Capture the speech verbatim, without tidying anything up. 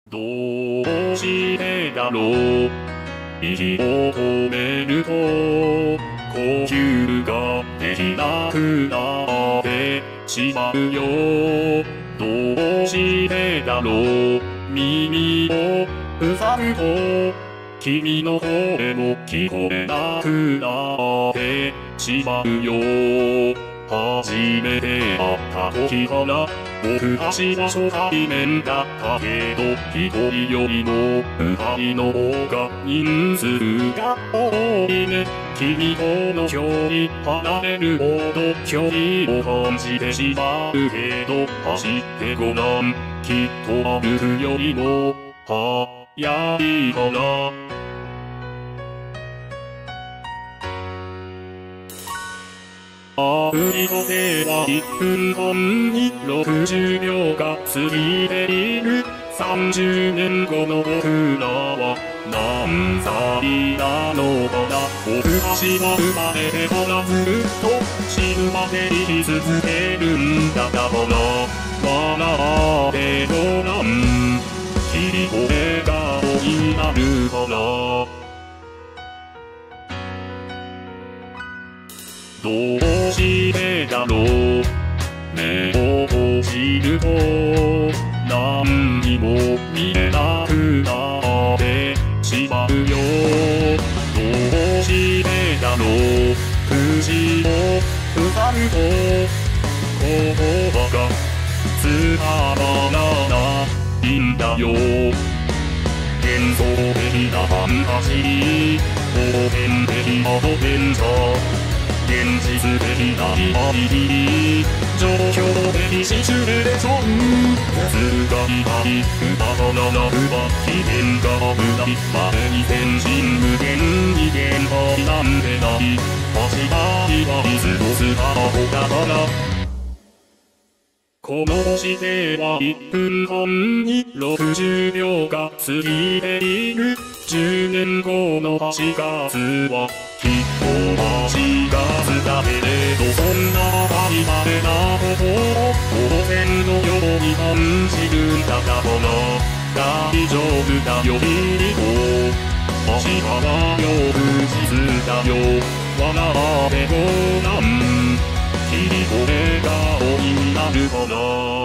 どうしてだろう。息を止めると呼吸ができなくなってしまうよ。どうしてだろう。耳を塞ぐと君の声も聞こえなくなってしまうよ。初めて会った時から僕たちは初対面だったけど、一人よりも二人の方が人数が多いね。君との距離離れるほど距離を感じてしまうけど、走ってごらん、きっと歩くよりも速いから。歩いてはいっぷんはんにろくじゅうびょうが過ぎている。さんじゅうねんごの僕らは何歳なのかな。僕たちは生まれてからずっと死ぬまで生き続けるんだから笑ってごらん、君と笑顔になるから。どうしてだろう。目を閉じると何にも見えなくなってしまうよ。どうしてだろう。口を塞ぐと言葉が伝わらないんだよ。幻想的なファンタジー、普遍的なドベンチャー、現実的なリアリティ、状況的シチュエーション、普通がいない歌からなくば危険が危ない。前に前進無限に限界なんてない。走らいはいつもスタートだから。このしてはいっぷんはんにろくじゅうびょうが過ぎている。じゅうねんごのはちがつはきっとはちがつだけれど、そんな当たり前なことを当然のように感じるんだから大丈夫だよ君と明日は翌日だよ。笑ってごらん、君と笑顔になるから。